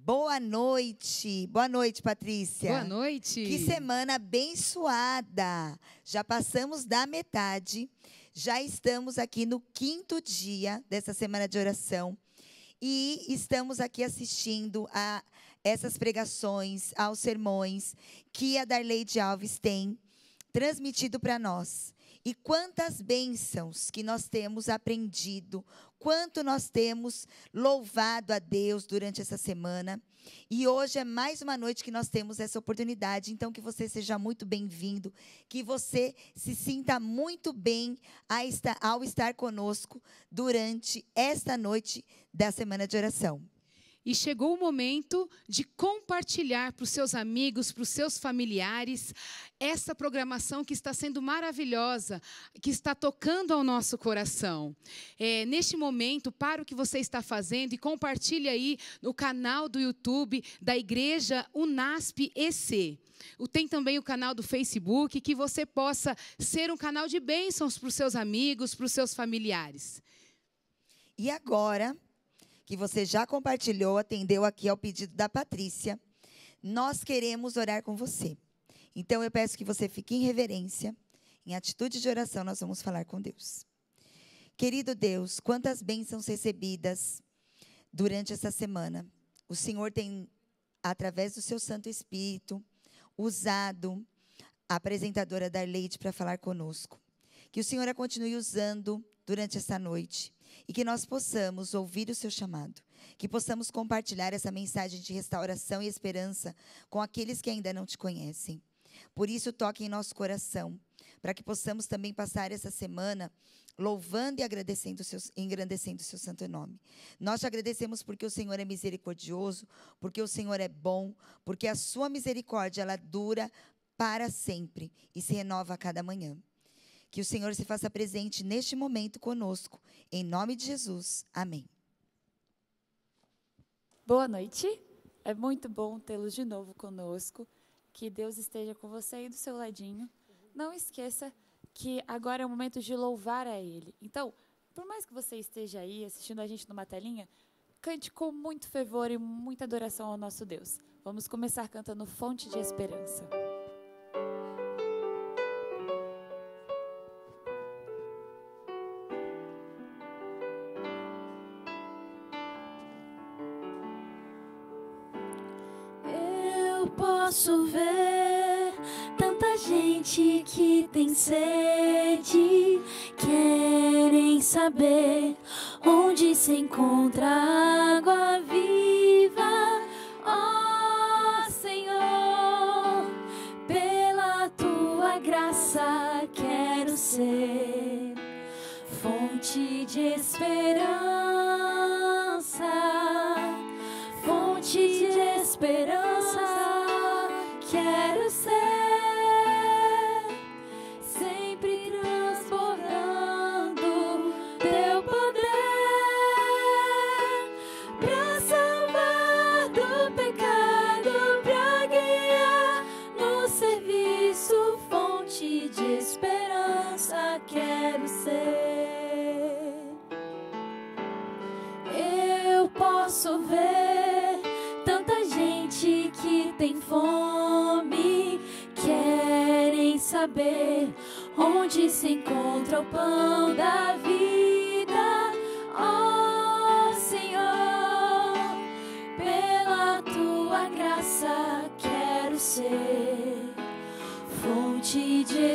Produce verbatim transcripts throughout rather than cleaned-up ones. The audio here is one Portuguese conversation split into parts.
Boa noite. Boa noite, Patrícia. Boa noite. Que semana abençoada. Já passamos da metade. Já estamos aqui no quinto dia dessa semana de oração. E estamos aqui assistindo a essas pregações, aos sermões que a Darleide Alves tem transmitido para nós. E quantas bênçãos que nós temos aprendido, quanto nós temos louvado a Deus durante essa semana. E hoje é mais uma noite que nós temos essa oportunidade, então que você seja muito bem-vindo, que você se sinta muito bem ao estar conosco durante esta noite da semana de oração. E chegou o momento de compartilhar para os seus amigos, para os seus familiares, essa programação que está sendo maravilhosa, que está tocando ao nosso coração. É, neste momento, para o que você está fazendo e compartilhe aí no canal do YouTube da Igreja Unasp E C. Tem também o canal do Facebook, que você possa ser um canal de bênçãos para os seus amigos, para os seus familiares. E agora, que você já compartilhou, atendeu aqui ao pedido da Patrícia, nós queremos orar com você. Então, eu peço que você fique em reverência, em atitude de oração, nós vamos falar com Deus. Querido Deus, quantas bênçãos recebidas durante essa semana. O Senhor tem, através do seu Santo Espírito, usado a apresentadora Darleide para falar conosco. Que o Senhor a continue usando durante essa noite. E que nós possamos ouvir o seu chamado, que possamos compartilhar essa mensagem de restauração e esperança com aqueles que ainda não te conhecem. Por isso, toque em nosso coração, para que possamos também passar essa semana louvando e agradecendo o seu, engrandecendo o seu santo nome. Nós te agradecemos porque o Senhor é misericordioso, porque o Senhor é bom, porque a sua misericórdia ela dura para sempre e se renova a cada manhã. Que o Senhor se faça presente neste momento conosco. Em nome de Jesus. Amém. Boa noite. É muito bom tê-los de novo conosco. Que Deus esteja com você aí do seu ladinho. Não esqueça que agora é o momento de louvar a Ele. Então, por mais que você esteja aí assistindo a gente numa telinha, cante com muito fervor e muita adoração ao nosso Deus. Vamos começar cantando Fonte de Esperança. Posso ver tanta gente que tem sede, querem saber onde se encontra água viva. Ó Senhor, pela tua graça quero ser fonte de esperança, fonte de esperança. Quero ser sempre transbordando teu poder pra salvar do pecado, pra guiar no serviço, fonte de esperança. Quero ser. Eu posso ver tanta gente que tem fome, querem saber onde se encontra o pão da vida. Ó Senhor, pela tua graça quero ser fonte de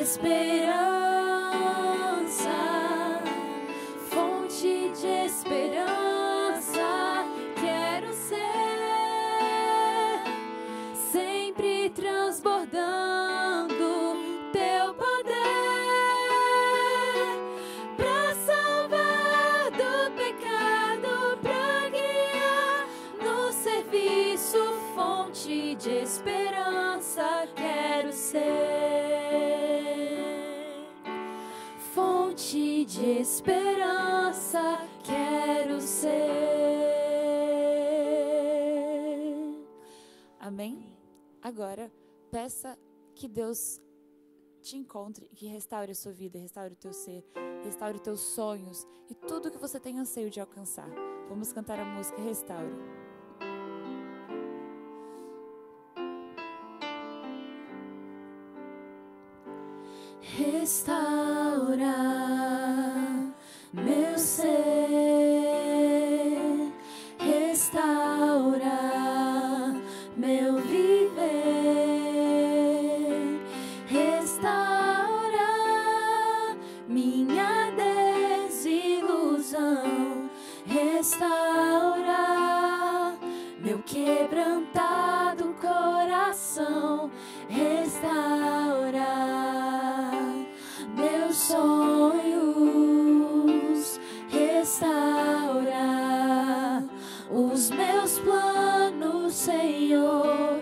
esperança, fonte de esperança. Quero ser sempre transbordando teu poder pra salvar do pecado, pra guiar no serviço, fonte de esperança. Quero ser fonte de esperança. Quero ser. Amém? Agora, peça que Deus te encontre, que restaure a sua vida, restaure o teu ser, restaure os teus sonhos e tudo que você tem anseio de alcançar. Vamos cantar a música Restaure. restaurar meu ser, restaurar meu viver, restaurar minha desilusão, restaurar meu quebrantado coração, restaurar meus sonhos, restaurar os meus planos, Senhor,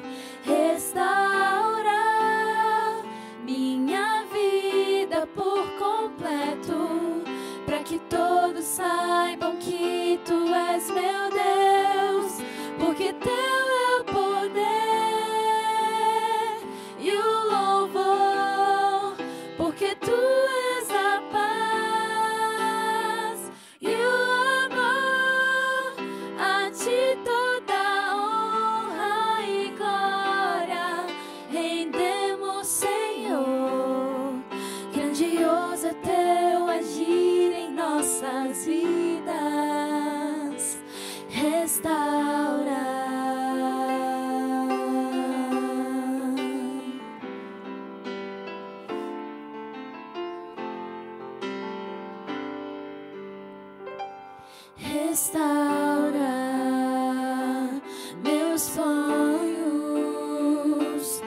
restaurar minha vida por completo, para que todos saibam que Tu és meu Deus, porque Teu é o poder e o louvor, porque Tu és a paz e o amor, a Ti toda honra e glória rendemos, Senhor. Grandioso é Teu agir em nossas vidas, restaurar. Restaurar meus sonhos,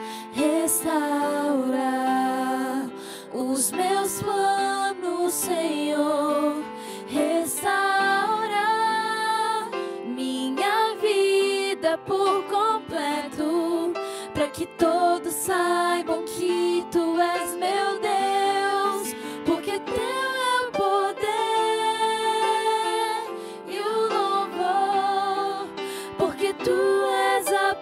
restaurar os meus planos, Senhor, restaurar minha vida por completo, para que todos saibam que Tu és meu Deus, porque Teu é o poder e o louvor, porque Tu és a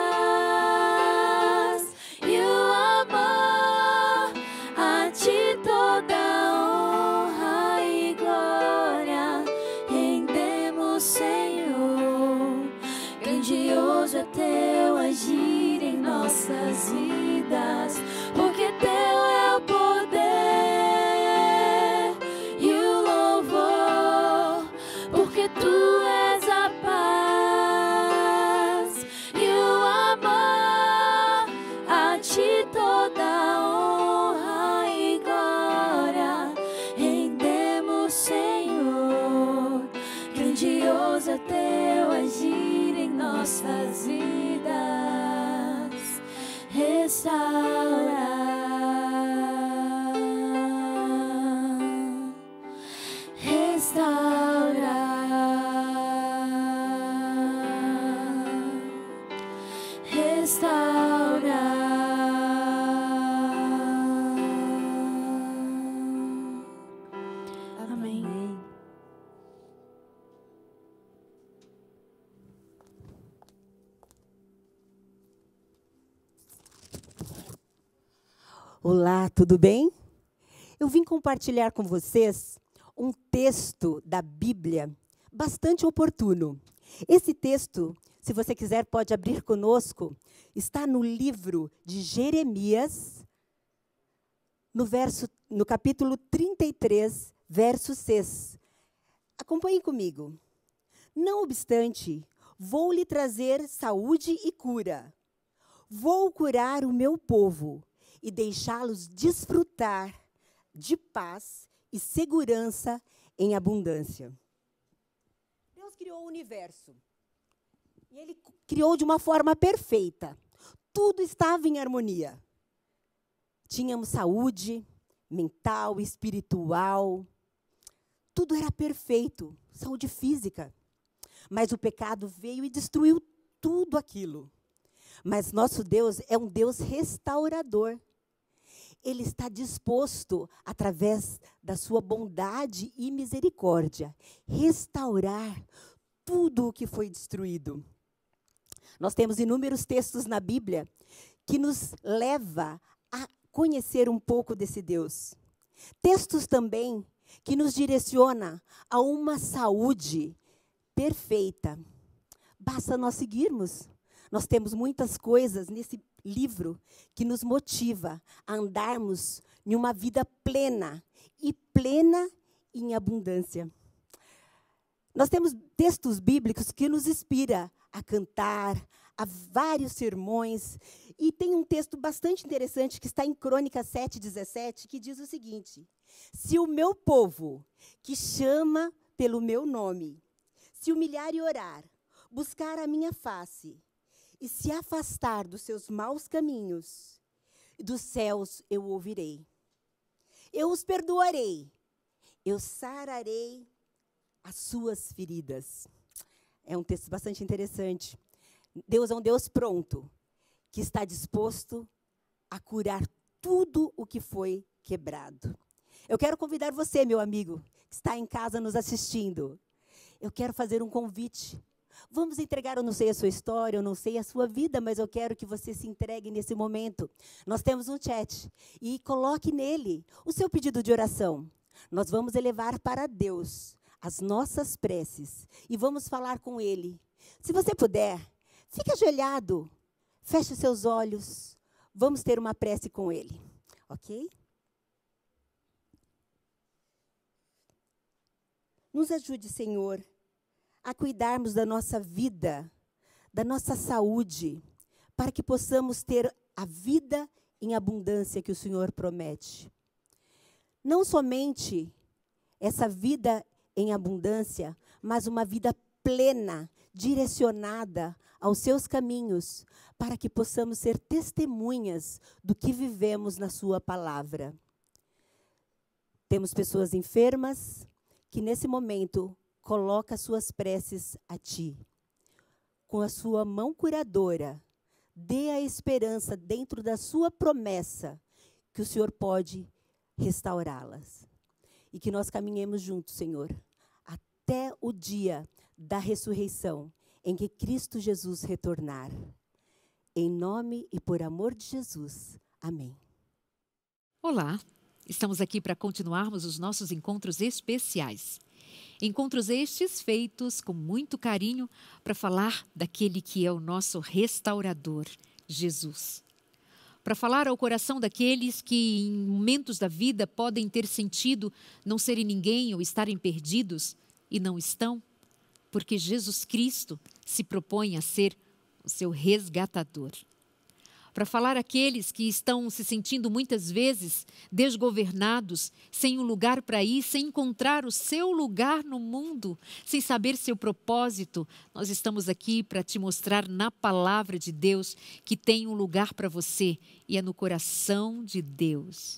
paz e o amor, a Ti toda honra e glória rendemos, Senhor. Grandioso é Teu agir em nossas vidas, porque Teu é o poder e o louvor, porque Tu és a paz e o amor, a Ti toda honra e glória rendemos, Senhor. Grandioso é Teu agir em nossas vidas, restaurar, restaurar, restaurar. Amém. Olá, tudo bem? Eu vim compartilhar com vocês um texto da Bíblia bastante oportuno. Esse texto, se você quiser, pode abrir conosco, está no livro de Jeremias, no, verso, no capítulo trinta e três, verso seis. Acompanhe comigo. Não obstante, vou lhe trazer saúde e cura. Vou curar o meu povo e deixá-los desfrutar de paz e segurança em abundância. Deus criou o universo. E Ele criou de uma forma perfeita. Tudo estava em harmonia. Tínhamos saúde mental, espiritual. Tudo era perfeito. Saúde física. Mas o pecado veio e destruiu tudo aquilo. Mas nosso Deus é um Deus restaurador. Ele está disposto, através da sua bondade e misericórdia, restaurar tudo o que foi destruído. Nós temos inúmeros textos na Bíblia que nos leva a conhecer um pouco desse Deus. Textos também que nos direciona a uma saúde perfeita. Basta nós seguirmos. Nós temos muitas coisas nesse livro que nos motiva a andarmos em uma vida plena, e plena em abundância. Nós temos textos bíblicos que nos inspiram a cantar, a vários sermões. E tem um texto bastante interessante que está em Crônicas sete, dezessete, que diz o seguinte: se o meu povo, que chama pelo meu nome, se humilhar e orar, buscar a minha face, e se afastar dos seus maus caminhos, dos céus eu ouvirei. Eu os perdoarei, eu sararei as suas feridas. É um texto bastante interessante. Deus é um Deus pronto, que está disposto a curar tudo o que foi quebrado. Eu quero convidar você, meu amigo, que está em casa nos assistindo. Eu quero fazer um convite. Vamos entregar, eu não sei a sua história, eu não sei a sua vida, mas eu quero que você se entregue nesse momento. Nós temos um chat e coloque nele o seu pedido de oração. Nós vamos elevar para Deus as nossas preces e vamos falar com Ele. Se você puder, fique ajoelhado, feche seus olhos, vamos ter uma prece com Ele, ok? Nos ajude, Senhor, a cuidarmos da nossa vida, da nossa saúde, para que possamos ter a vida em abundância que o Senhor promete. Não somente essa vida em abundância, mas uma vida plena, direcionada aos seus caminhos, para que possamos ser testemunhas do que vivemos na sua palavra. Temos pessoas enfermas que nesse momento coloca suas preces a ti. Com a sua mão curadora, dê a esperança dentro da sua promessa que o Senhor pode restaurá-las. E que nós caminhemos juntos, Senhor, até o dia da ressurreição, em que Cristo Jesus retornar. Em nome e por amor de Jesus. Amém. Olá, estamos aqui para continuarmos os nossos encontros especiais. Encontros estes feitos com muito carinho para falar daquele que é o nosso restaurador, Jesus. Para falar ao coração daqueles que em momentos da vida podem ter sentido não serem ninguém ou estarem perdidos e não estão, porque Jesus Cristo se propõe a ser o seu resgatador. Para falar àqueles que estão se sentindo muitas vezes desgovernados, sem um lugar para ir, sem encontrar o seu lugar no mundo, sem saber seu propósito, nós estamos aqui para te mostrar na palavra de Deus que tem um lugar para você e é no coração de Deus.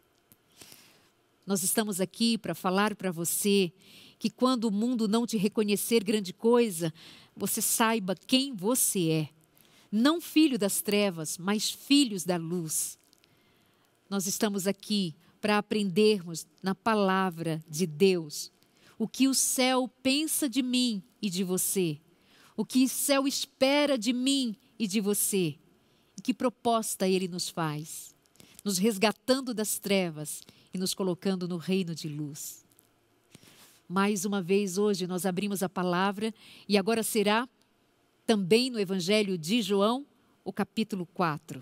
Nós estamos aqui para falar para você que quando o mundo não te reconhecer grande coisa, você saiba quem você é. Não filho das trevas, mas filhos da luz. Nós estamos aqui para aprendermos na palavra de Deus o que o céu pensa de mim e de você, o que o céu espera de mim e de você, e que proposta Ele nos faz, nos resgatando das trevas e nos colocando no reino de luz. Mais uma vez hoje nós abrimos a palavra e agora será também no Evangelho de João, o capítulo quatro.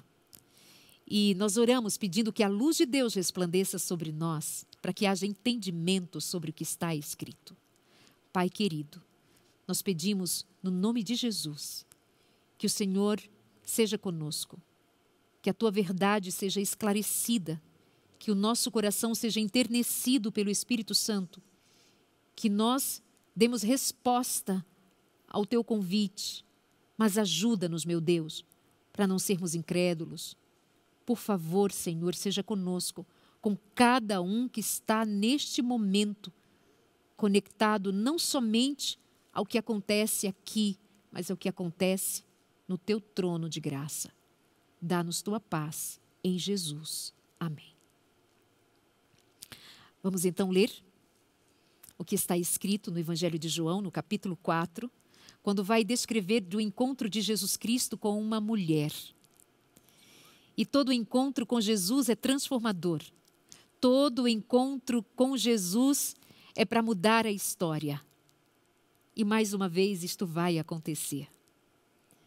E nós oramos pedindo que a luz de Deus resplandeça sobre nós, para que haja entendimento sobre o que está escrito. Pai querido, nós pedimos no nome de Jesus, que o Senhor seja conosco, que a Tua verdade seja esclarecida, que o nosso coração seja enternecido pelo Espírito Santo, que nós demos resposta ao Teu convite. Mas ajuda-nos, meu Deus, para não sermos incrédulos. Por favor, Senhor, seja conosco, com cada um que está neste momento, conectado não somente ao que acontece aqui, mas ao que acontece no Teu trono de graça. Dá-nos Tua paz, em Jesus. Amém. Vamos então ler o que está escrito no Evangelho de João, no capítulo quatro, quando vai descrever do encontro de Jesus Cristo com uma mulher. E todo encontro com Jesus é transformador. Todo encontro com Jesus é para mudar a história. E mais uma vez isto vai acontecer.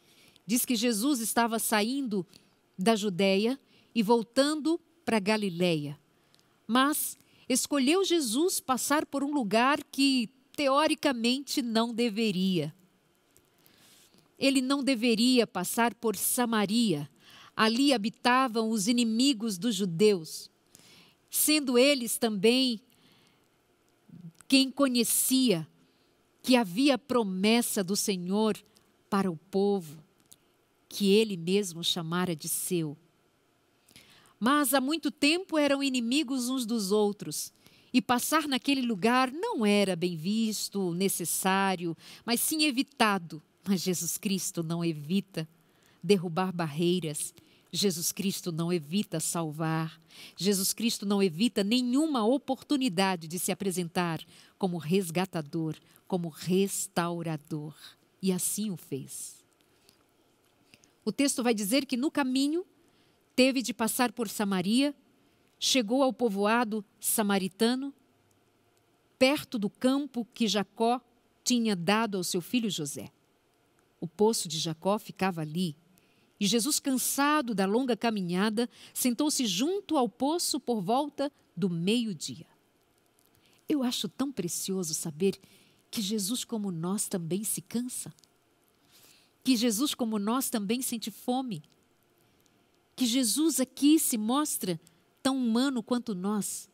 diz que Jesus estava saindo da Judéia e voltando para Galiléia. Mas escolheu Jesus passar por um lugar que, teoricamente, não deveria. Ele não deveria passar por Samaria. Ali habitavam os inimigos dos judeus, sendo eles também quem conhecia que havia promessa do Senhor para o povo, que ele mesmo chamara de seu. Mas há muito tempo eram inimigos uns dos outros, e passar naquele lugar não era bem visto, necessário, mas sim evitado. Mas Jesus Cristo não evita derrubar barreiras. Jesus Cristo não evita salvar. Jesus Cristo não evita nenhuma oportunidade de se apresentar como resgatador, como restaurador. E assim o fez. O texto vai dizer que no caminho teve de passar por Samaria, chegou ao povoado samaritano, perto do campo que Jacó tinha dado ao seu filho José. O poço de Jacó ficava ali. E Jesus, cansado da longa caminhada, sentou-se junto ao poço por volta do meio-dia. Eu acho tão precioso saber que Jesus, como nós, também se cansa. Que Jesus, como nós, também sente fome. Que Jesus aqui se mostra tão humano quanto nós.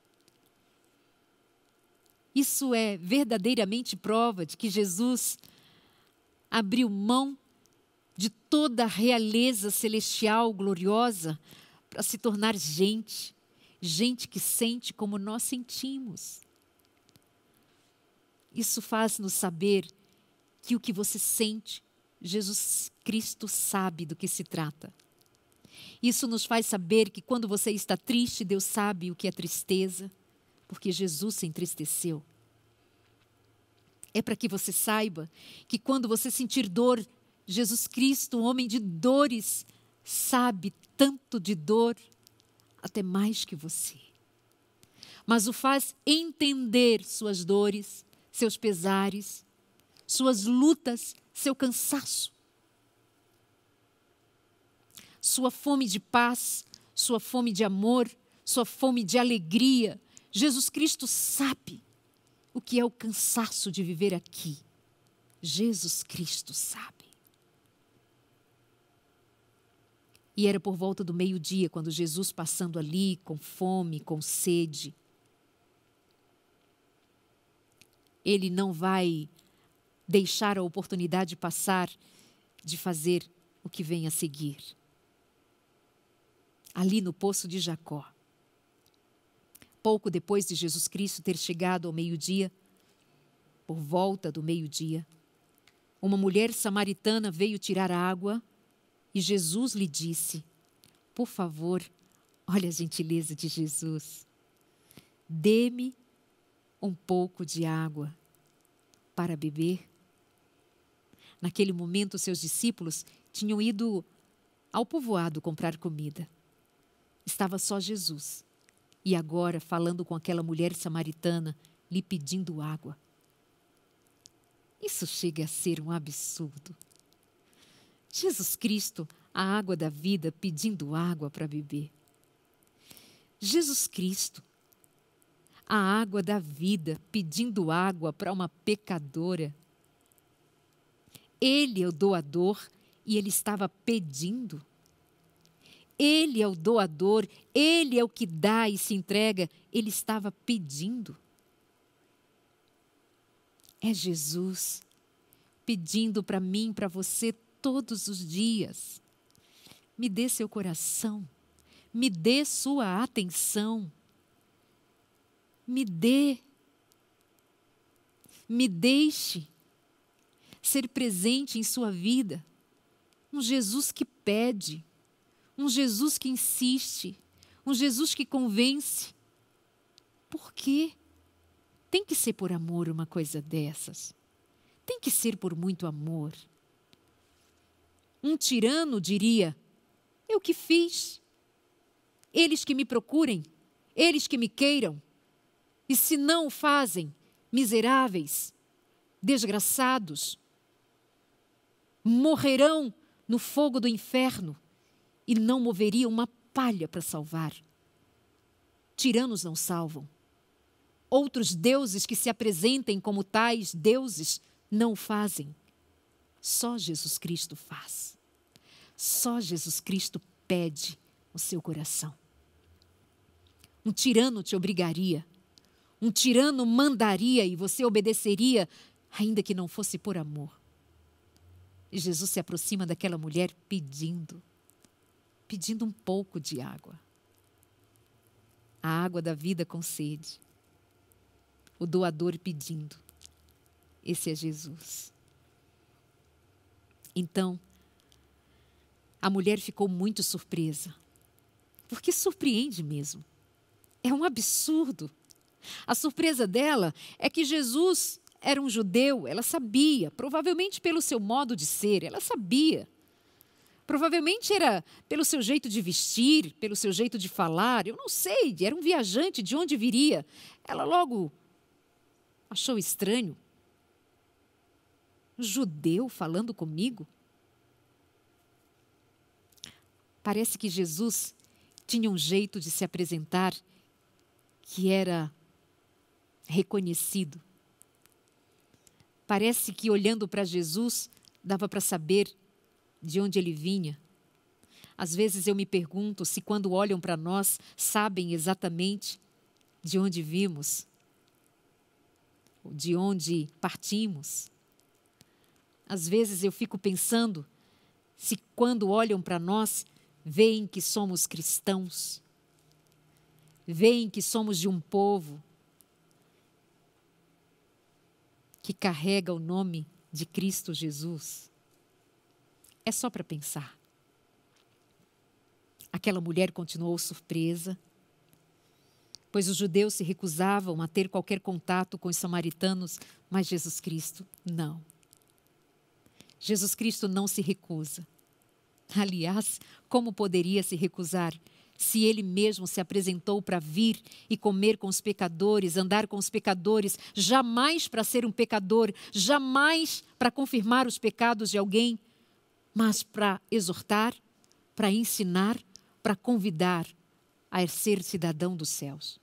Isso é verdadeiramente prova de que Jesus abriu mão de toda a realeza celestial gloriosa para se tornar gente, gente que sente como nós sentimos. Isso faz-nos saber que o que você sente, Jesus Cristo sabe do que se trata. Isso nos faz saber que quando você está triste, Deus sabe o que é tristeza, porque Jesus se entristeceu. É para que você saiba que quando você sentir dor, Jesus Cristo, homem de dores, sabe tanto de dor, até mais que você. Mas o faz entender suas dores, seus pesares, suas lutas, seu cansaço. Sua fome de paz, sua fome de amor, sua fome de alegria. Jesus Cristo sabe o que é o cansaço de viver aqui. Jesus Cristo sabe. E era por volta do meio-dia, quando Jesus, passando ali, com fome, com sede, ele não vai deixar a oportunidade passar de fazer o que vem a seguir. Ali no poço de Jacó, pouco depois de Jesus Cristo ter chegado ao meio-dia, por volta do meio-dia, uma mulher samaritana veio tirar água e Jesus lhe disse: por favor, olha a gentileza de Jesus, dê-me um pouco de água para beber. Naquele momento, seus discípulos tinham ido ao povoado comprar comida. Estava só Jesus. E agora, falando com aquela mulher samaritana, lhe pedindo água. Isso chega a ser um absurdo. Jesus Cristo, a água da vida, pedindo água para beber. Jesus Cristo, a água da vida, pedindo água para uma pecadora. Ele é o doador e ele estava pedindo. Ele é o doador, ele é o que dá e se entrega. Ele estava pedindo. É Jesus pedindo para mim, para você, todos os dias. Me dê seu coração, me dê sua atenção, me dê, me deixe ser presente em sua vida. Um Jesus que pede, um Jesus que insiste, um Jesus que convence. Por quê? Tem que ser por amor uma coisa dessas. Tem que ser por muito amor. Um tirano diria: eu que fiz? Eles que me procurem, eles que me queiram. E se não o fazem, miseráveis, desgraçados, morrerão no fogo do inferno e não moveria uma palha para salvar. Tiranos não salvam. Outros deuses que se apresentem como tais deuses não o fazem. Só Jesus Cristo faz. Só Jesus Cristo pede o seu coração. Um tirano te obrigaria. Um tirano mandaria e você obedeceria, ainda que não fosse por amor. E Jesus se aproxima daquela mulher pedindo, pedindo um pouco de água. A água da vida com sede. O doador pedindo. Esse é Jesus. Então, a mulher ficou muito surpresa. Porque surpreende mesmo. É um absurdo. A surpresa dela é que Jesus era um judeu, ela sabia, provavelmente pelo seu modo de ser, ela sabia. Provavelmente era pelo seu jeito de vestir, pelo seu jeito de falar, eu não sei, era um viajante, de onde viria? Ela logo achou estranho. Um judeu falando comigo? Parece que Jesus tinha um jeito de se apresentar que era reconhecido. Parece que olhando para Jesus, dava para saber de onde ele vinha. Às vezes eu me pergunto se quando olham para nós, sabem exatamente de onde vimos, de onde partimos. Às vezes eu fico pensando se quando olham para nós, veem que somos cristãos, veem que somos de um povo que carrega o nome de Cristo Jesus. É só para pensar. Aquela mulher continuou surpresa, pois os judeus se recusavam a ter qualquer contato com os samaritanos, mas Jesus Cristo não. Jesus Cristo não se recusa. Aliás, como poderia se recusar se ele mesmo se apresentou para vir e comer com os pecadores, andar com os pecadores, jamais para ser um pecador, jamais para confirmar os pecados de alguém, mas para exortar, para ensinar, para convidar a ser cidadão dos céus.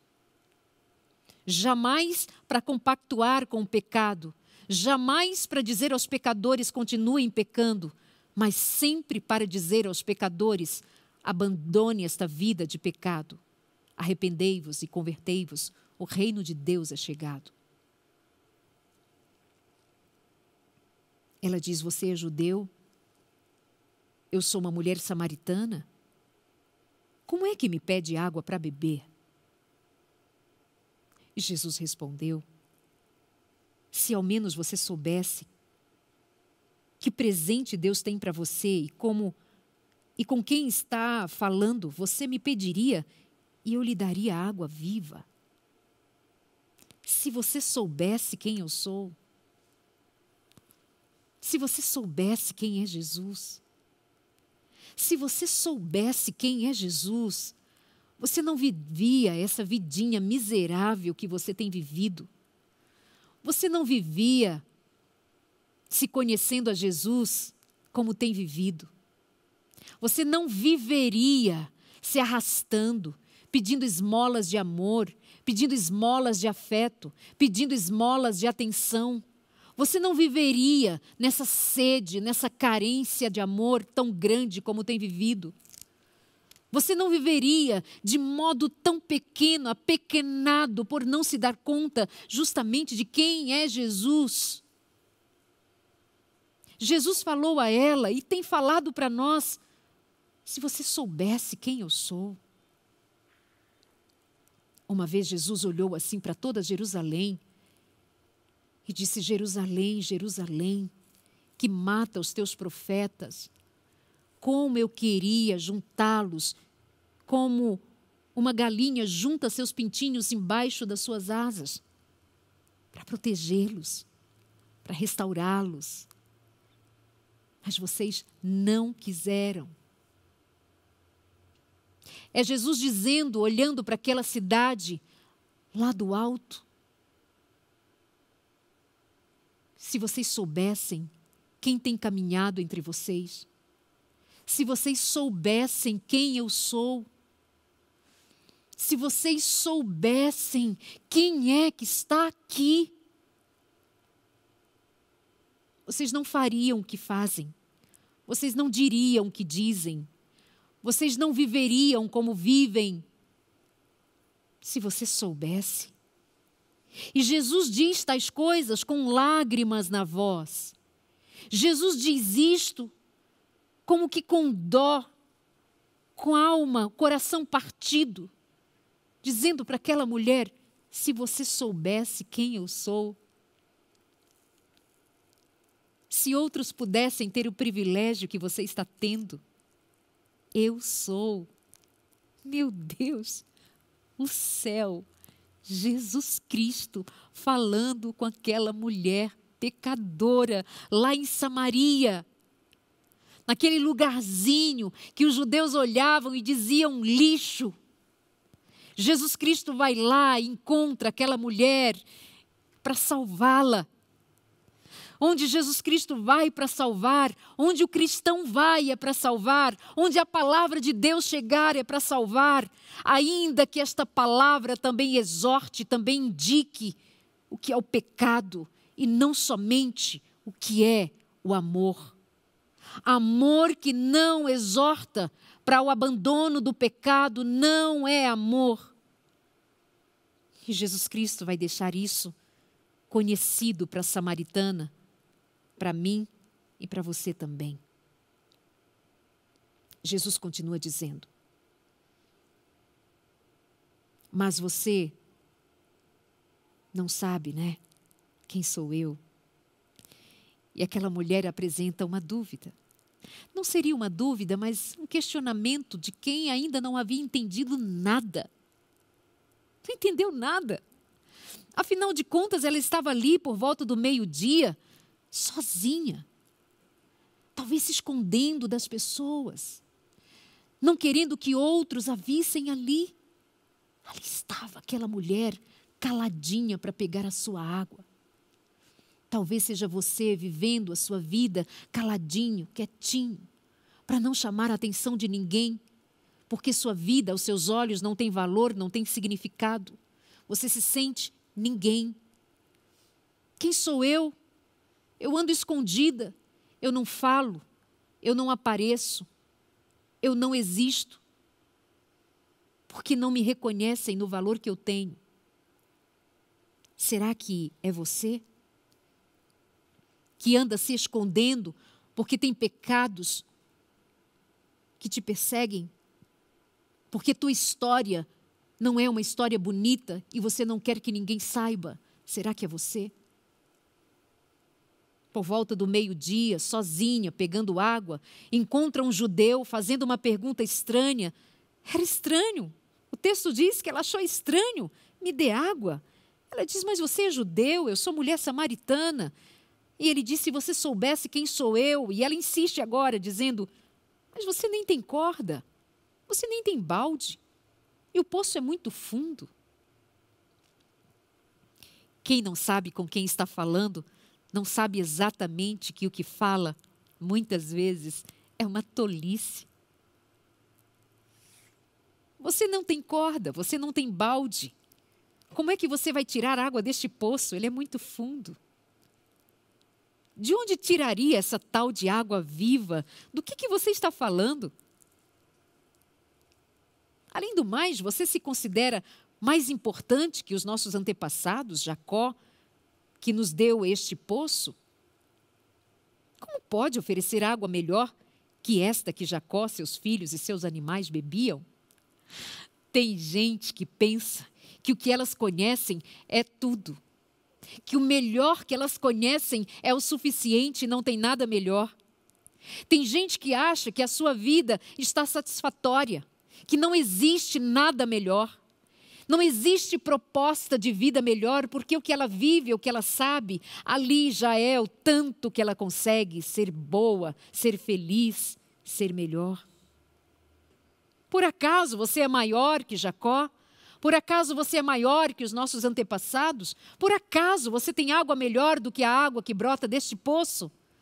Jamais para compactuar com o pecado, jamais para dizer aos pecadores continuem pecando, mas sempre para dizer aos pecadores: abandone esta vida de pecado, arrependei-vos e convertei-vos, o reino de Deus é chegado. Ela diz: você é judeu? Eu sou uma mulher samaritana? Como é que me pede água para beber? E Jesus respondeu: se ao menos você soubesse que presente Deus tem para você e como e com quem está falando, você me pediria e eu lhe daria água viva. Se você soubesse quem eu sou, se você soubesse quem é Jesus, se você soubesse quem é Jesus, você não vivia essa vidinha miserável que você tem vivido. Você não vivia se conhecendo a Jesus como tem vivido. Você não viveria se arrastando, pedindo esmolas de amor, pedindo esmolas de afeto, pedindo esmolas de atenção. Você não viveria nessa sede, nessa carência de amor tão grande como tem vivido. Você não viveria de modo tão pequeno, apequenado, por não se dar conta justamente de quem é Jesus. Jesus falou a ela e tem falado para nós: se você soubesse quem eu sou. Uma vez Jesus olhou assim para toda Jerusalém e disse: Jerusalém, Jerusalém, que mata os teus profetas, como eu queria juntá-los, como uma galinha junta seus pintinhos embaixo das suas asas, para protegê-los, para restaurá-los. Mas vocês não quiseram. É Jesus dizendo, olhando para aquela cidade lá do alto: se vocês soubessem quem tem caminhado entre vocês, Se vocês soubessem quem eu sou, se vocês soubessem quem é que está aqui, vocês não fariam o que fazem, vocês não diriam o que dizem, vocês não viveriam como vivem, se você soubesse. E Jesus diz tais coisas com lágrimas na voz. Jesus diz isto como que com dó, com alma, coração partido, dizendo para aquela mulher: se você soubesse quem eu sou, se outros pudessem ter o privilégio que você está tendo, eu sou, meu Deus, o céu, Jesus Cristo falando com aquela mulher pecadora lá em Samaria, naquele lugarzinho que os judeus olhavam e diziam lixo. Jesus Cristo vai lá e encontra aquela mulher para salvá-la. Onde Jesus Cristo vai para salvar, onde o cristão vai é para salvar, onde a palavra de Deus chegar é para salvar, ainda que esta palavra também exorte, também indique o que é o pecado e não somente o que é o amor. Amor que não exorta para o abandono do pecado não é amor. E Jesus Cristo vai deixar isso conhecido para a samaritana, para mim e para você também. Jesus continua dizendo: mas você não sabe, né? Quem sou eu? E aquela mulher apresenta uma dúvida. Não seria uma dúvida, mas um questionamento de quem ainda não havia entendido nada. Não entendeu nada. Afinal de contas, ela estava ali por volta do meio-dia, sozinha, talvez se escondendo das pessoas, não querendo que outros a vissem ali. Ali estava aquela mulher caladinha para pegar a sua água. Talvez seja você vivendo a sua vida caladinho, quietinho, para não chamar a atenção de ninguém, porque sua vida aos seus olhos não tem valor, não tem significado. Você se sente ninguém. Quem sou eu? Eu ando escondida, eu não falo, eu não apareço, eu não existo, porque não me reconhecem no valor que eu tenho. Será que é você que anda se escondendo porque tem pecados que te perseguem? Porque tua história não é uma história bonita e você não quer que ninguém saiba? Será que é você? Por volta do meio-dia, sozinha, pegando água, encontra um judeu fazendo uma pergunta estranha. Era estranho. O texto diz que ela achou estranho. Me dê água. Ela diz: mas você é judeu, eu sou mulher samaritana. E ele diz: se você soubesse quem sou eu. E ela insiste agora, dizendo: mas você nem tem corda, você nem tem balde, e o poço é muito fundo. Quem não sabe com quem está falando, não sabe exatamente que o que fala, muitas vezes, é uma tolice. Você não tem corda, você não tem balde. Como é que você vai tirar água deste poço? Ele é muito fundo. De onde tiraria essa tal de água viva? Do que, que você está falando? Além do mais, você se considera mais importante que os nossos antepassados, Jacó, que nos deu este poço? Como pode oferecer água melhor que esta que Jacó, seus filhos e seus animais bebiam? Tem gente que pensa que o que elas conhecem é tudo, que o melhor que elas conhecem é o suficiente e não tem nada melhor. Tem gente que acha que a sua vida está satisfatória, que não existe nada melhor. Não existe proposta de vida melhor, porque o que ela vive, o que ela sabe, ali já é o tanto que ela consegue ser boa, ser feliz, ser melhor. Por acaso você é maior que Jacó? Por acaso você é maior que os nossos antepassados? Por acaso você tem água melhor do que a água que brota deste poço?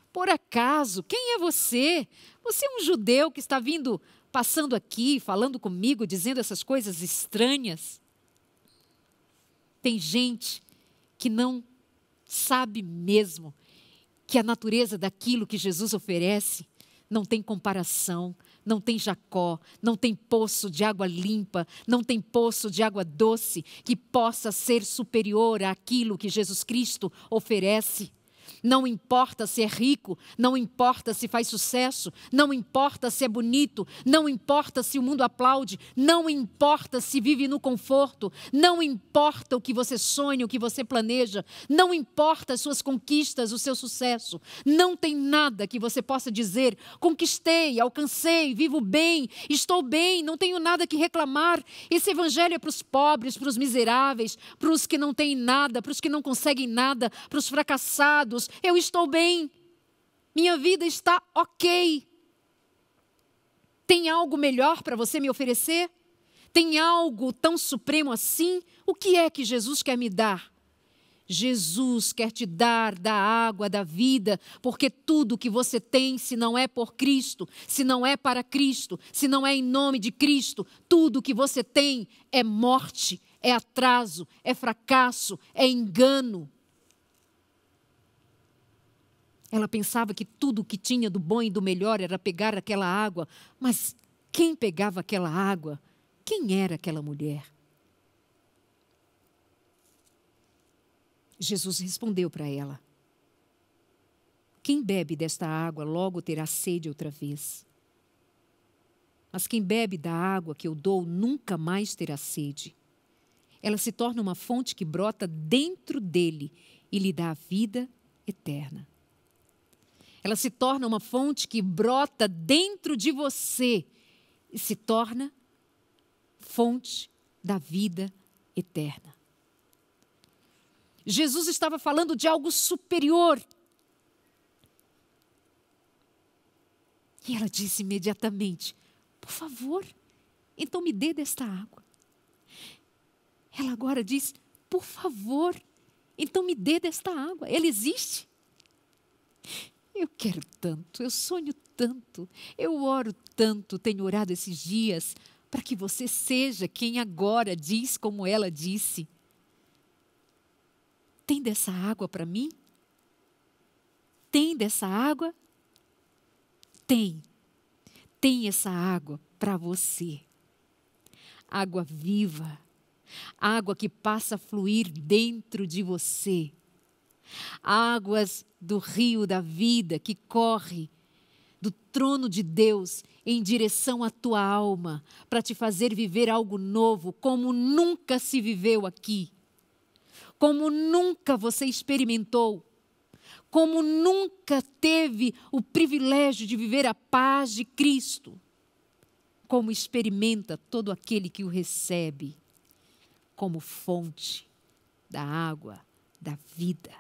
por acaso, quem é você? Você é um judeu que está vindo, passando aqui, falando comigo, dizendo essas coisas estranhas? Tem gente que não sabe mesmo que a natureza daquilo que Jesus oferece não tem comparação, não tem Jacó, não tem poço de água limpa, não tem poço de água doce que possa ser superior àquilo que Jesus Cristo oferece. Não importa se é rico, não importa se faz sucesso, não importa se é bonito, não importa se o mundo aplaude, não importa se vive no conforto, não importa o que você sonha, o que você planeja, não importa as suas conquistas, o seu sucesso. Não tem nada que você possa dizer: conquistei, alcancei, vivo bem, estou bem, não tenho nada que reclamar. Esse evangelho é para os pobres, para os miseráveis, para os que não têm nada, para os que não conseguem nada, para os fracassados. Eu estou bem, minha vida está ok. Tem algo melhor para você me oferecer? Tem algo tão supremo assim? O que é que Jesus quer me dar? Jesus quer te dar da água da vida, porque tudo que você tem, se não é por Cristo, se não é para Cristo, se não é em nome de Cristo, tudo que você tem é morte, é atraso, é fracasso, é engano. Ela pensava que tudo o que tinha do bom e do melhor era pegar aquela água. Mas quem pegava aquela água? Quem era aquela mulher? Jesus respondeu para ela: quem bebe desta água logo terá sede outra vez. Mas quem bebe da água que eu dou nunca mais terá sede. Ela se torna uma fonte que brota dentro dele e lhe dá a vida eterna. Ela se torna uma fonte que brota dentro de você e se torna fonte da vida eterna. Jesus estava falando de algo superior. E ela disse imediatamente: por favor, então me dê desta água. Ela agora diz: por favor, então me dê desta água. Ela existe. Eu quero tanto, eu sonho tanto, eu oro tanto, tenho orado esses dias para que você seja quem agora diz como ela disse. Tem dessa água para mim? Tem dessa água? Tem. Tem essa água para você. Água viva, água que passa a fluir dentro de você. Águas do rio da vida que corre do trono de Deus em direção à tua alma, para te fazer viver algo novo, como nunca se viveu aqui, como nunca você experimentou, como nunca teve o privilégio de viver a paz de Cristo, como experimenta todo aquele que o recebe como fonte da água da vida.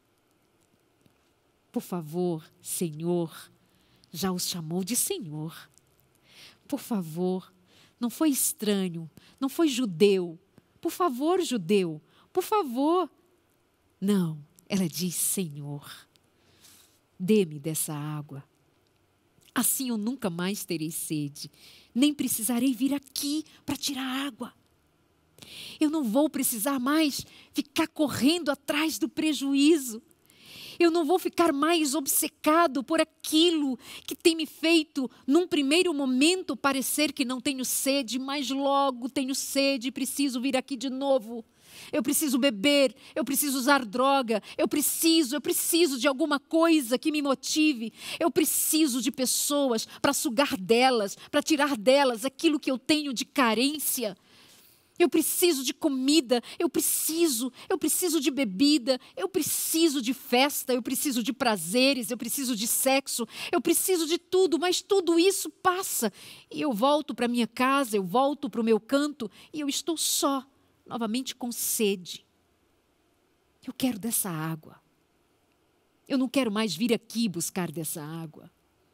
Por favor, Senhor, já os chamou de Senhor. Por favor, não foi estranho, não foi judeu. Por favor, judeu, por favor. Não, ela diz: Senhor, dê-me dessa água. Assim eu nunca mais terei sede, nem precisarei vir aqui para tirar água. Eu não vou precisar mais ficar correndo atrás do prejuízo. Eu não vou ficar mais obcecado por aquilo que tem me feito, num primeiro momento, parecer que não tenho sede, mas logo tenho sede e preciso vir aqui de novo. Eu preciso beber, eu preciso usar droga, eu preciso, eu preciso de alguma coisa que me motive. Eu preciso de pessoas para sugar delas, para tirar delas aquilo que eu tenho de carência. Eu preciso de comida, eu preciso, eu preciso de bebida, eu preciso de festa, eu preciso de prazeres, eu preciso de sexo, eu preciso de tudo, mas tudo isso passa. E eu volto para minha casa, eu volto para o meu canto e eu estou só, novamente com sede. Eu quero dessa água. Eu não quero mais vir aqui buscar dessa água.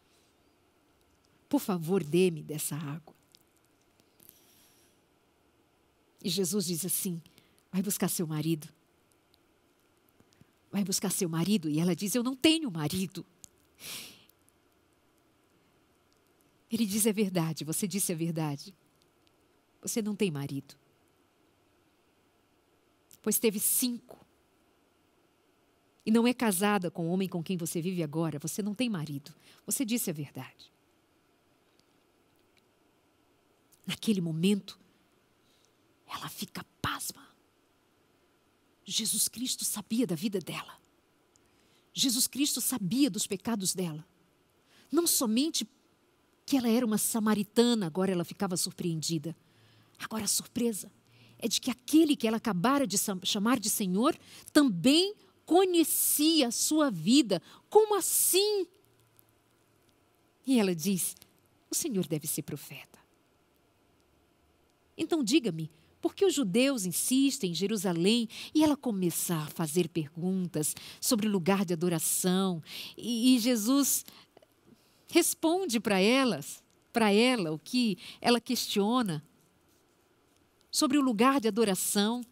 Por favor, dê-me dessa água. E Jesus diz assim: vai buscar seu marido. Vai buscar seu marido. E ela diz: eu não tenho marido. Ele diz: é verdade, você disse a verdade. Você não tem marido. Pois teve cinco. E não é casada com o homem com quem você vive agora. Você não tem marido. Você disse a verdade. Naquele momento, ela fica pasma. Jesus Cristo sabia da vida dela. Jesus Cristo sabia dos pecados dela. Não somente que ela era uma samaritana, agora ela ficava surpreendida. Agora a surpresa é de que aquele que ela acabara de chamar de Senhor também conhecia a sua vida. Como assim? E ela diz: o Senhor deve ser profeta. Então diga-me, por que os judeus insistem em Jerusalém? E ela começa a fazer perguntas sobre o lugar de adoração. E, e Jesus responde para elas, para ela, o que ela questiona sobre o lugar de adoração.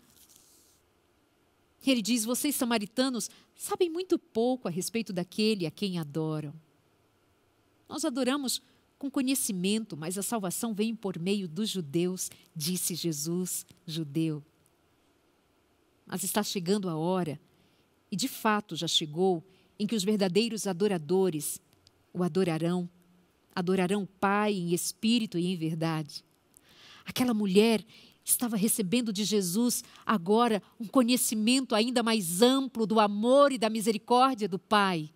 Ele diz: vocês samaritanos sabem muito pouco a respeito daquele a quem adoram. Nós adoramos com conhecimento, mas a salvação vem por meio dos judeus, disse Jesus, judeu. Mas está chegando a hora, e de fato já chegou, em que os verdadeiros adoradores o adorarão, adorarão o Pai em espírito e em verdade. Aquela mulher estava recebendo de Jesus agora um conhecimento ainda mais amplo do amor e da misericórdia do Pai.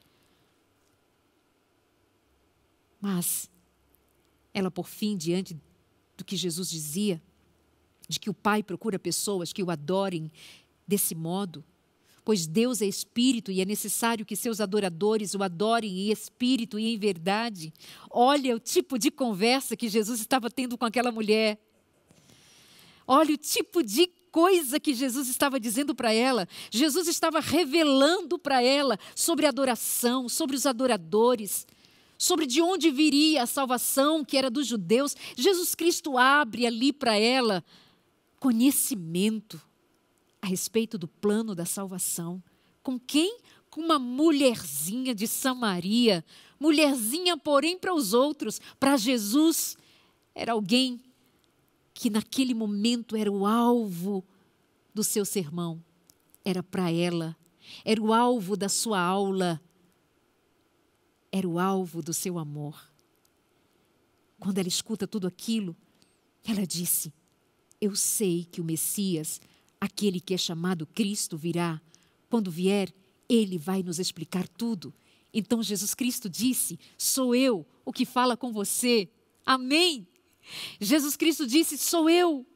Mas ela, por fim, diante do que Jesus dizia, de que o Pai procura pessoas que o adorem desse modo, pois Deus é espírito e é necessário que seus adoradores o adorem em espírito e em verdade. Olha o tipo de conversa que Jesus estava tendo com aquela mulher. Olha o tipo de coisa que Jesus estava dizendo para ela. Jesus estava revelando para ela sobre a adoração, sobre os adoradores, sobre de onde viria a salvação, que era dos judeus. Jesus Cristo abre ali para ela conhecimento a respeito do plano da salvação. Com quem? Com uma mulherzinha de Samaria. Mulherzinha, porém, para os outros. Para Jesus, era alguém que naquele momento era o alvo do seu sermão. Era para ela. Era o alvo da sua aula. Era o alvo do seu amor. Quando ela escuta tudo aquilo, ela disse: eu sei que o Messias, aquele que é chamado Cristo, virá. Quando vier, ele vai nos explicar tudo. Então Jesus Cristo disse: sou eu o que fala com você. Amém? Jesus Cristo disse: sou eu.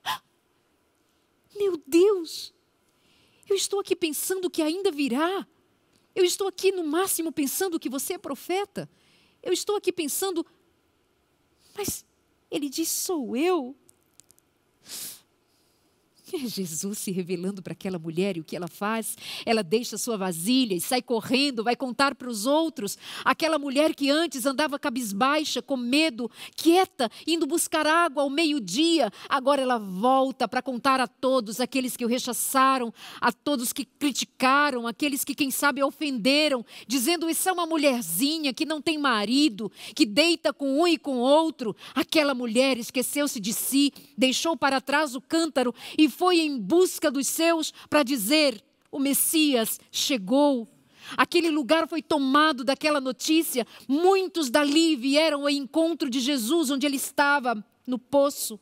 Meu Deus! Eu estou aqui pensando que ainda virá. Eu estou aqui no máximo pensando que você é profeta. Eu estou aqui pensando, mas ele diz: sou eu. É Jesus se revelando para aquela mulher, e o que ela faz? Ela deixa sua vasilha e sai correndo, vai contar para os outros. Aquela mulher que antes andava cabisbaixa, com medo, quieta, indo buscar água ao meio-dia, agora ela volta para contar a todos, aqueles que o rechaçaram, a todos que criticaram, aqueles que quem sabe ofenderam, dizendo: isso é uma mulherzinha que não tem marido, que deita com um e com outro. Aquela mulher esqueceu-se de si, deixou para trás o cântaro e foi em busca dos seus para dizer: o Messias chegou. Aquele lugar foi tomado daquela notícia. Muitos dali vieram ao encontro de Jesus, onde ele estava, no poço.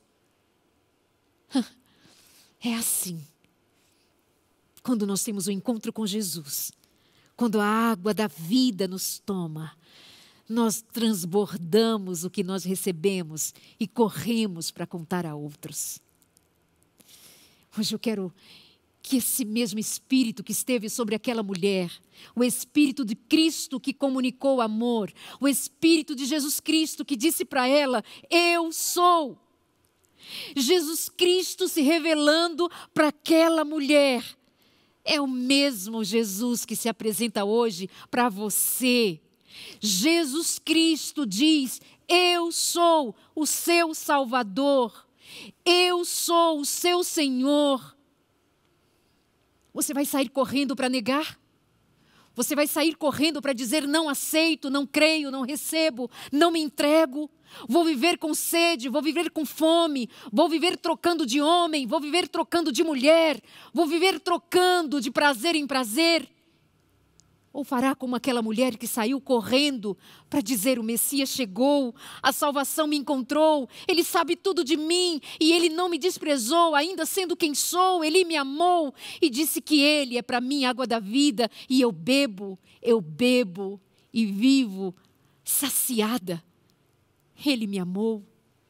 É assim. Quando nós temos um encontro com Jesus, quando a água da vida nos toma, nós transbordamos o que nós recebemos e corremos para contar a outros. Hoje eu quero que esse mesmo Espírito que esteve sobre aquela mulher, o Espírito de Cristo que comunicou amor, o Espírito de Jesus Cristo que disse para ela: eu sou. Jesus Cristo se revelando para aquela mulher. É o mesmo Jesus que se apresenta hoje para você. Jesus Cristo diz: eu sou o seu Salvador. Eu sou o seu Senhor. Você vai sair correndo para negar? Você vai sair correndo para dizer: não aceito, não creio, não recebo, não me entrego. Vou viver com sede, vou viver com fome, vou viver trocando de homem, vou viver trocando de mulher, vou viver trocando de prazer em prazer. Ou fará como aquela mulher que saiu correndo para dizer: o Messias chegou, a salvação me encontrou, Ele sabe tudo de mim e Ele não me desprezou, ainda sendo quem sou, Ele me amou e disse que Ele é para mim água da vida e eu bebo, eu bebo e vivo saciada. Ele me amou.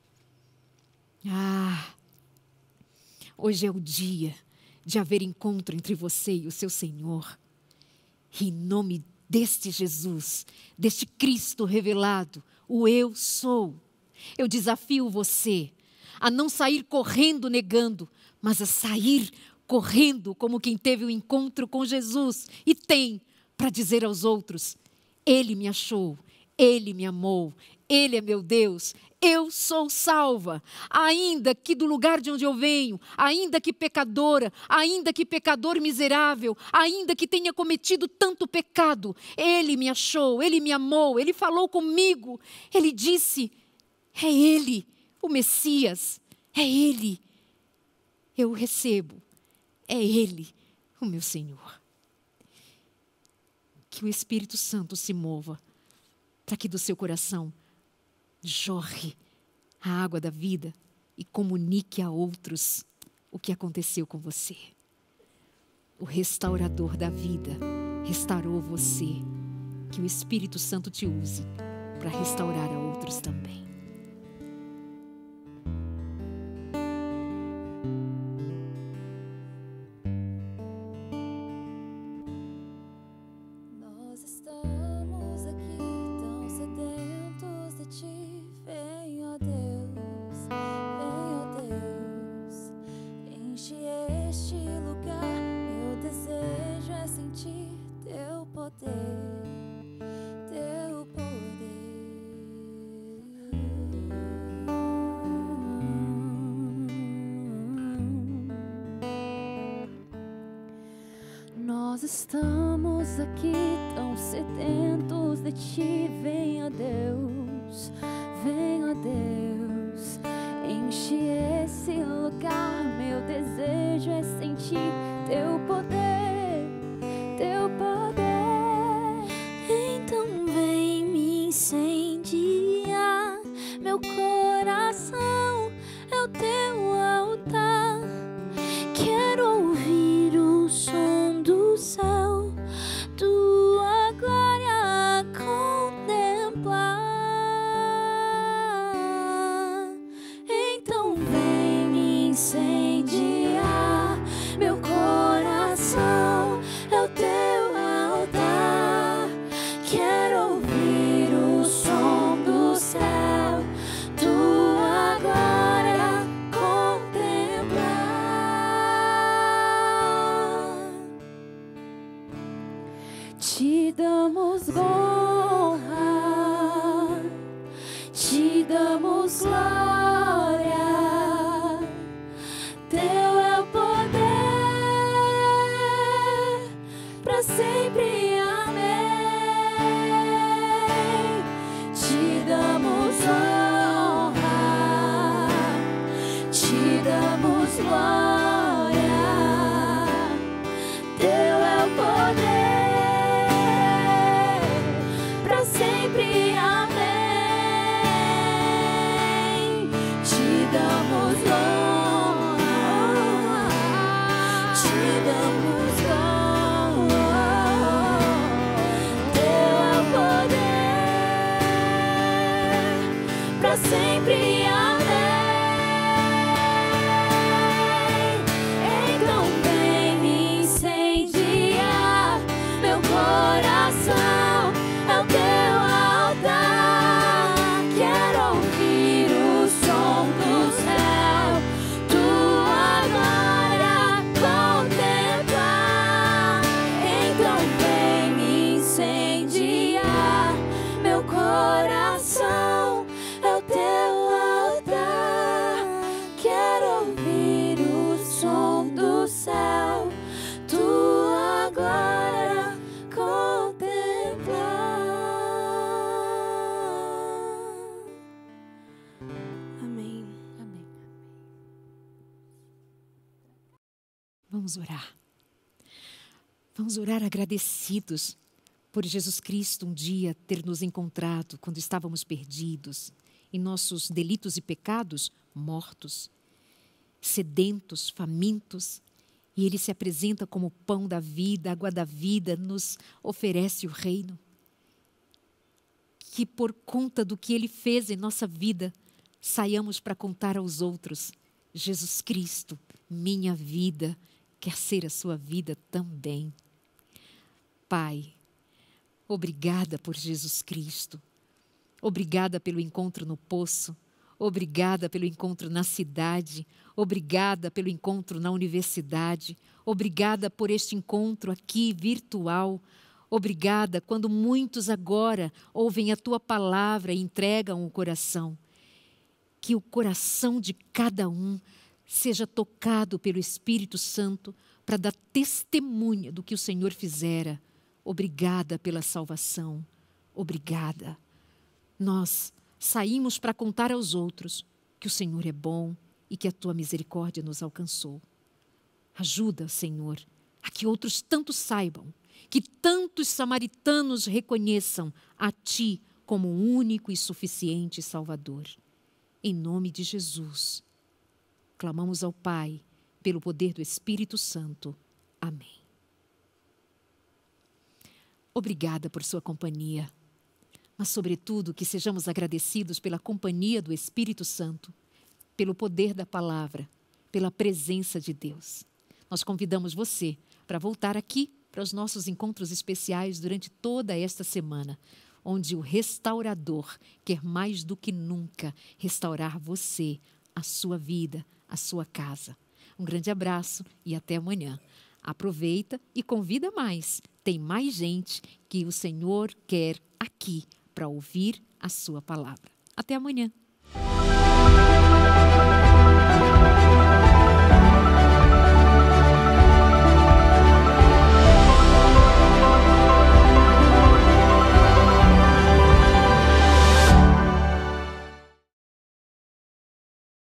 Ah, hoje é o dia de haver encontro entre você e o seu Senhor. Em nome deste Jesus, deste Cristo revelado, o eu sou, eu desafio você a não sair correndo negando, mas a sair correndo como quem teve um encontro com Jesus e tem para dizer aos outros: Ele me achou, Ele me amou, Ele é meu Deus, eu sou salva, ainda que do lugar de onde eu venho, ainda que pecadora, ainda que pecador miserável, ainda que tenha cometido tanto pecado, Ele me achou, Ele me amou, Ele falou comigo, Ele disse: é Ele, o Messias, é Ele, eu o recebo, é Ele, o meu Senhor. Que o Espírito Santo se mova para que do seu coração jorre a água da vida e comunique a outros o que aconteceu com você. O restaurador da vida restaurou você. Que o Espírito Santo te use para restaurar a outros também. Nós estamos aqui tão sedentos de Ti, venha Deus, venha Deus, enche esse lugar, meu desejo é sentir Teu poder, Teu poder. Então vem me incendiar, meu coração é o Teu altar, quero ouvir o som do céu, Tua glória contemplar. Então vem me incendiar, meu coração é o Teu altar, quero ouvir o som do céu, Tua glória contemplar. Te damos honra, Te damos glória, Teu é o poder, para sempre, amém. Te damos honra, Te damos glória, Teu é o poder, para sempre, amém. Te damos honra, Te damos glória, Teu é o poder, para sempre, amém. Então vem me incendiar, meu coração é o Teu altar, quero ouvir o som do céu, Tua glória contemplar. Então vem me incendiar, meu coração é o Teu altar. Vamos orar. Vamos orar agradecidos por Jesus Cristo um dia ter nos encontrado quando estávamos perdidos, em nossos delitos e pecados, mortos, sedentos, famintos, e Ele se apresenta como pão da vida, água da vida, nos oferece o reino. Que por conta do que Ele fez em nossa vida, saiamos para contar aos outros, Jesus Cristo, minha vida, quer ser a sua vida também. Pai, obrigada por Jesus Cristo. Obrigada pelo encontro no poço. Obrigada pelo encontro na cidade. Obrigada pelo encontro na universidade. Obrigada por este encontro aqui virtual. Obrigada quando muitos agora ouvem a Tua palavra e entregam o coração. Que o coração de cada um seja tocado pelo Espírito Santo para dar testemunha do que o Senhor fizera. Obrigada pela salvação. Obrigada. Nós saímos para contar aos outros que o Senhor é bom e que a Tua misericórdia nos alcançou. Ajuda, Senhor, a que outros tantos saibam, que tantos samaritanos reconheçam a Ti como o único e suficiente Salvador. Em nome de Jesus, clamamos ao Pai, pelo poder do Espírito Santo. Amém. Obrigada por sua companhia, mas sobretudo que sejamos agradecidos pela companhia do Espírito Santo, pelo poder da palavra, pela presença de Deus. Nós convidamos você para voltar aqui para os nossos encontros especiais durante toda esta semana, onde o restaurador quer mais do que nunca restaurar você, a sua vida, a sua casa. Um grande abraço e até amanhã. Aproveita e convida mais. Tem mais gente que o Senhor quer aqui para ouvir a sua palavra. Até amanhã.